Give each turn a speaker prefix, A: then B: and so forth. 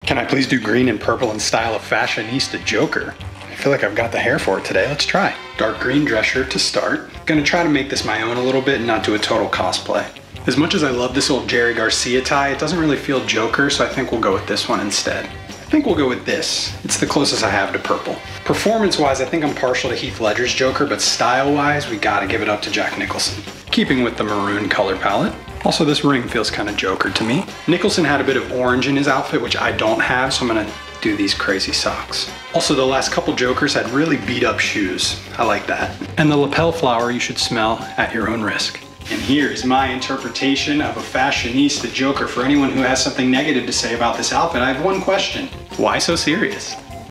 A: Can I please do green and purple in style of fashionista Joker? I feel like I've got the hair for it today. Let's try. Dark green dress shirt to start. Gonna try to make this my own a little bit and not do a total cosplay. As much as I love this old Jerry Garcia tie, it doesn't really feel Joker, so I think we'll go with this one instead. I think we'll go with this. It's the closest I have to purple. Performance-wise, I think I'm partial to Heath Ledger's Joker, but style-wise, we gotta give it up to Jack Nicholson. Keeping with the maroon color palette. Also, this ring feels kind of Joker to me. Nicholson had a bit of orange in his outfit, which I don't have, so I'm gonna do these crazy socks. Also, the last couple Jokers had really beat up shoes. I like that. And the lapel flower you should smell at your own risk. And here's my interpretation of a fashionista Joker. For anyone who has something negative to say about this outfit, I have one question. Why so serious?